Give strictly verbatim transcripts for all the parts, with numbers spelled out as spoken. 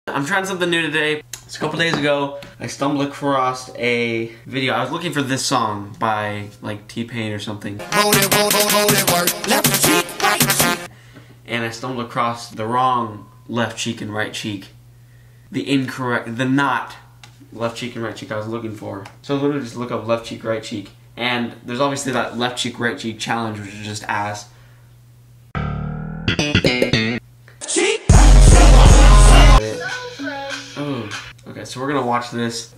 I'm trying something new today. It's a couple days ago, I stumbled across a video. I was looking for this song by like T-Pain or something. And I stumbled across the wrong left cheek and right cheek. The incorrect, the not left cheek and right cheek I was looking for. So I literally just look up left cheek, right cheek. And there's obviously that left cheek, right cheek challenge, which is just ass. Oh, okay, so we're gonna watch this.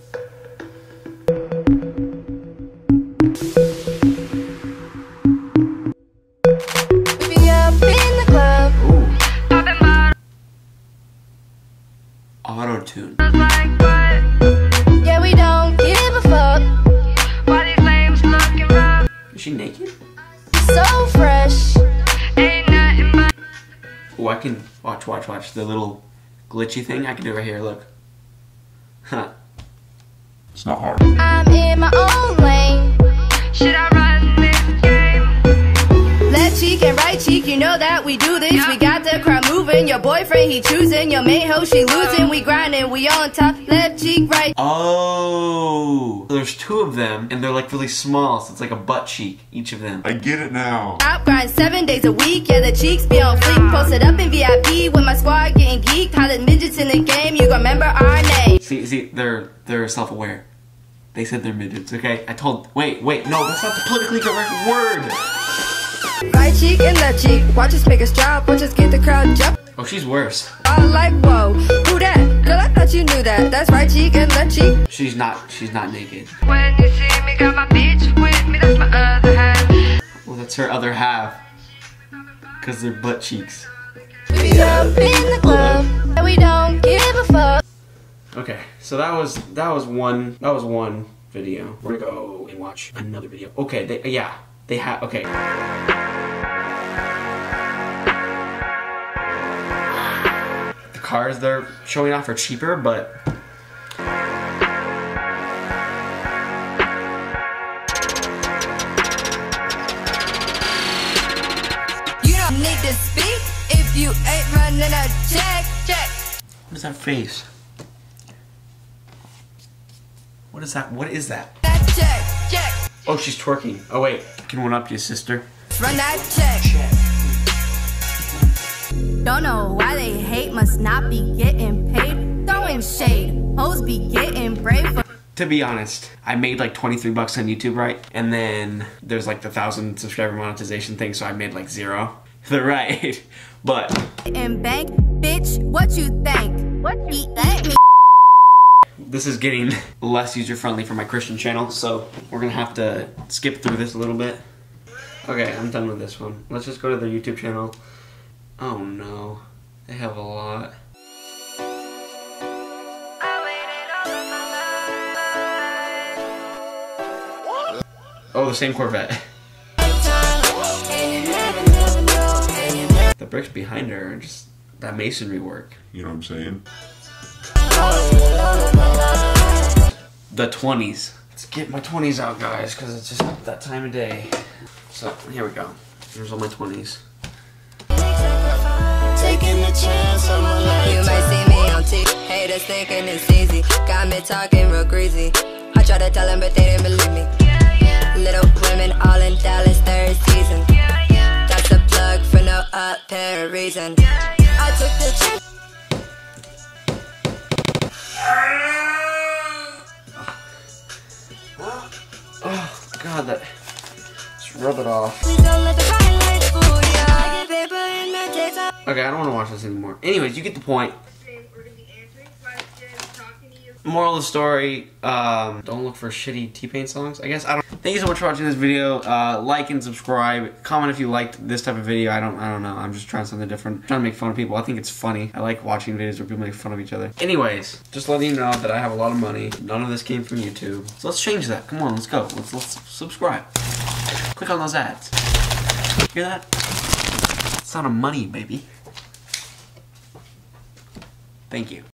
Auto-tune. Yeah, we don't give a fuck. Why these lames looking rough? Is she naked? So fresh. Ain't nothing but. Oh, I can watch, watch, watch the little glitchy thing. I can do it right here. Look. Huh. It's not hard. I'm in my own lane. Should I run this game? Left cheek and right cheek, you know that we do this. We got the crowd moving. Your boyfriend, he choosing. Your main hoe, she losing. We grinding, we on top. Left cheek, right. Oh, there's two of them, and they're like really small, so it's like a butt cheek, each of them. I get it now. Out grind seven days a week. Yeah, the cheeks be on fleek. Posted up in V I P with my squad getting geeked. Hollin' midgets in the game. You gon' remember our name. See, see, they're they're self-aware. They said they're midgets. Okay, I told. Wait, wait, no, that's not the politically correct word. Right cheek and left cheek. Watch us make us drop. Watch us get the crowd jump. Oh, she's worse. I like whoa. Who that? Girl, I thought you knew that. That's right cheek and left cheek. She's not. She's not naked. When you see me, got my bitch with me. That's my other half. Well, that's her other half. Cause they're butt cheeks. We up in the club and we don't give a fuck. Okay, so that was that was one that was one video. We're gonna go and watch another video. Okay, they yeah they have okay. The cars they're showing off are cheaper, but you don't need to speak if you ain't running a check. Check. What is that face? What is that? What is that? That check. Check. Oh, she's twerking. Oh wait, I can one up you, sister. Run that check. Don't know why they hate, must not be getting paid. Throwing shade, hoes be getting brave for. To be honest, I made like twenty-three bucks on YouTube, right? And then there's like the thousand subscriber monetization thing, so I made like zero. They're right, but. In bank, bitch, what you think? What you think? Me. This is getting less user-friendly for my Christian channel, so we're gonna have to skip through this a little bit. Okay, I'm done with this one. Let's just go to their YouTube channel. Oh no, they have a lot. Oh, the same Corvette. The bricks behind her are just that masonry work. You know what I'm saying? The twenties. Let's get my twenties out, guys, because it's just that time of day. So, here we go. Here's all my twenties. Taking a chance on my life. You might see me on T V. Haters thinking it's easy. Got me talking real greasy. I tried to tell them, but they didn't believe me. Little women all in Dallas third season. That's a plug for no apparent reason. I took the chance. Oh, God, that... Just rub it off. Okay, I don't want to watch this anymore. Anyways, you get the point. Moral of the story, um, don't look for shitty T-Pain songs, I guess. I don't. Thank you so much for watching this video. Uh, like and subscribe. Comment if you liked this type of video. I don't I don't know. I'm just trying something different. I'm trying to make fun of people. I think it's funny. I like watching videos where people make fun of each other. Anyways, just letting you know that I have a lot of money. None of this came from YouTube. So let's change that. Come on, let's go. Let's let's subscribe. Click on those ads. Hear that? It's not a money, baby. Thank you.